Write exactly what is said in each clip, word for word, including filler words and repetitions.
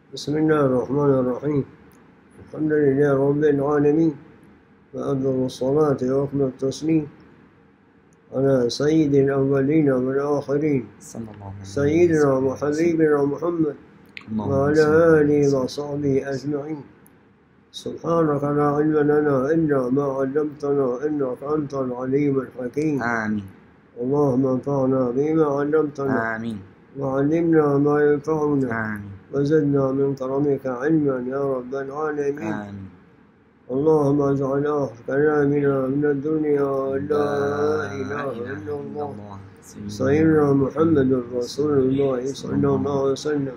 بسم الله الرحمن الرحيم. الحمد لله رب العالمين، وأفضل الصلاة وأفضل التسليم على سيد الأولين والآخرين سيدنا وحبيبنا محمد وعلى آله وصحبه أجمعين. سبحانك لا علم لنا إلا ما علمتنا إنك أنت العليم الحكيم. آمين. اللهم انفعنا بما علمتنا آمين. وعلمنا ما ينفعنا آمين. وزدنا من كرمك علما يا رب العالمين. آمين. اللهم اجعل آخر كلامنا من الدنيا لا إله إلا الله سيدنا محمد رسول الله صلى الله عليه وسلم.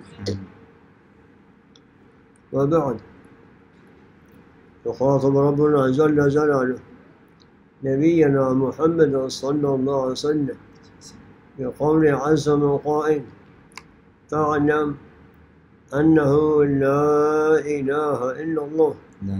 وبعد، يخاطب ربنا جل جلاله نبينا محمد صلى الله عليه وسلم بقول عز من قائل: فاعلم أنه لا إله إلا الله. لا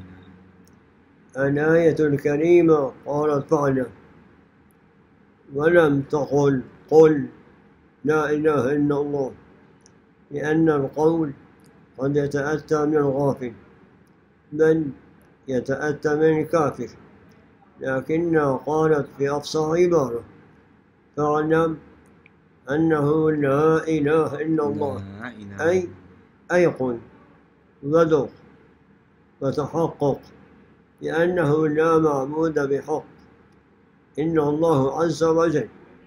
الآية الكريمة قالت فاعلم، ولم تقل قل لا إله إلا الله، لأن القول قد يتأتى من الغافل بل يتأتى من الكافر، لكنها قالت في أفصح عبارة: فاعلم أنه لا إله إلا الله، أي أيقن وذق وتحقق لأنه لا معبود بحق إلا الله عز وجل.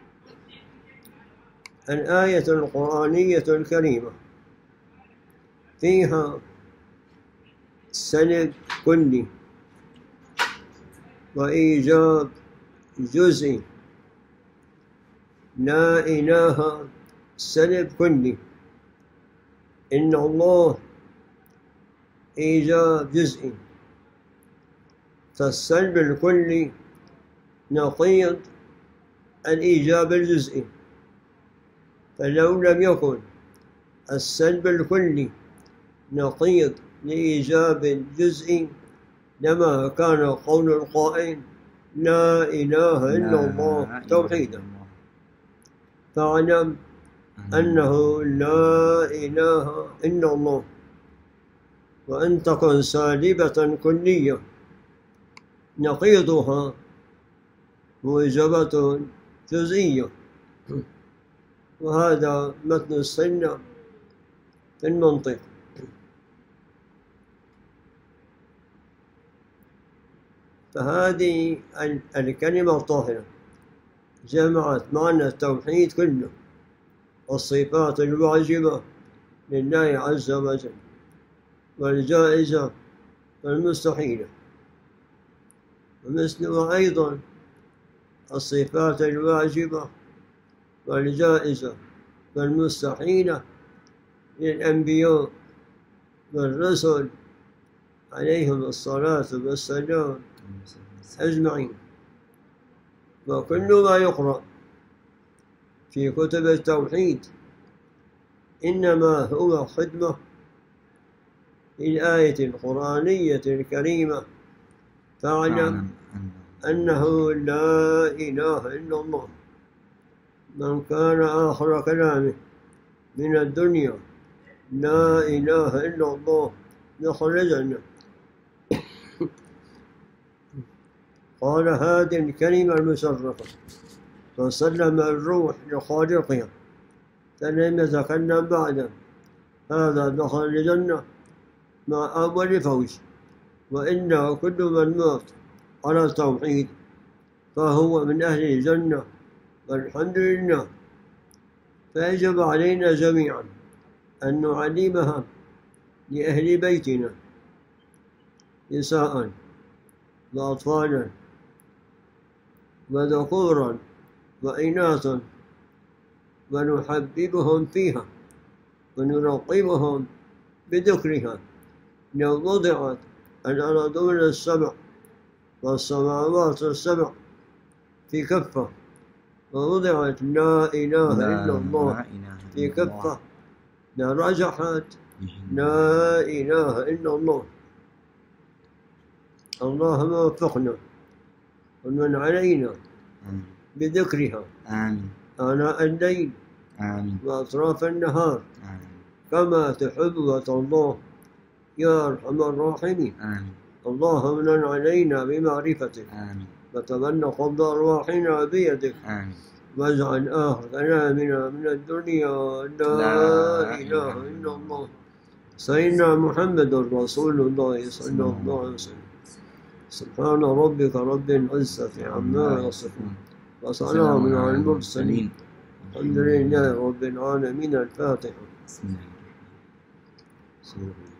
الآية القرآنية الكريمة فيها سلب كلي وإيجاب جزئي. لا إله سلب كلي، إن الله إيجاب جزئي، فالسلب الكلي نقيض الإيجاب الجزئي، فلو لم يكن السلب الكلي نقيض لإيجاب الجزئي لما كان قول القائل لا إله إلا الله توحيدا. فاعلم أنه لا إله إلا الله، وأن تكن سالبة كلية نقيضها موجبة جزئية، وهذا متن السنة في المنطق. فهذه الكلمة الطاهرة جمعت معنى التوحيد كله والصفات الواجبة لله عز وجل والجائزة والمستحيلة، ومثلها أيضا الصفات الواجبة والجائزة والمستحيلة للأنبياء والرسل عليهم الصلاة والسلام أجمعين. وكل ما يقرأ في كتب التوحيد إنما هو خدمة للآية القرآنية الكريمة: فاعلم أنه لا إله إلا الله. من كان آخر كلامه من الدنيا لا إله إلا الله دخل الجنة. قال هذه الكلمة المشرفة فسلم الروح لخالقها فلم يتكلم بعده، هذا دخل الجنة مع أول فوز، وإلا كل من مات على التوحيد فهو من أهل الجنة والحمد لله. فيجب علينا جميعا أن نعلمها لأهل بيتنا نساء وأطفالا وذكورا وإناثا، ونحببهم فيها ونرقبهم بذكرها. لو وضعت الأرضون السبع والسماوات السبع في كفة ووضعت لا إله إلا الله في كفة لرجحت لا إله إلا الله. اللهم وفقنا ومن علينا بذكرها آمين. آناء الليل آمين. وأطراف النهار آمين. كما تحب وترضى يا أرحم الراحمين. آمين. اللهم من علينا بمعرفتك آمين. وتمنى قبض أرواحنا بيدك. آمين. واجعل آخر كلامنا من الدنيا لا إله إلا الله سيدنا محمد رسول الله صلى الله عليه وسلم. سبحان ربك رب العزة عما يصفون وسلام على المرسلين الحمد لله رب العالمين. الفاتحة. بسم الله.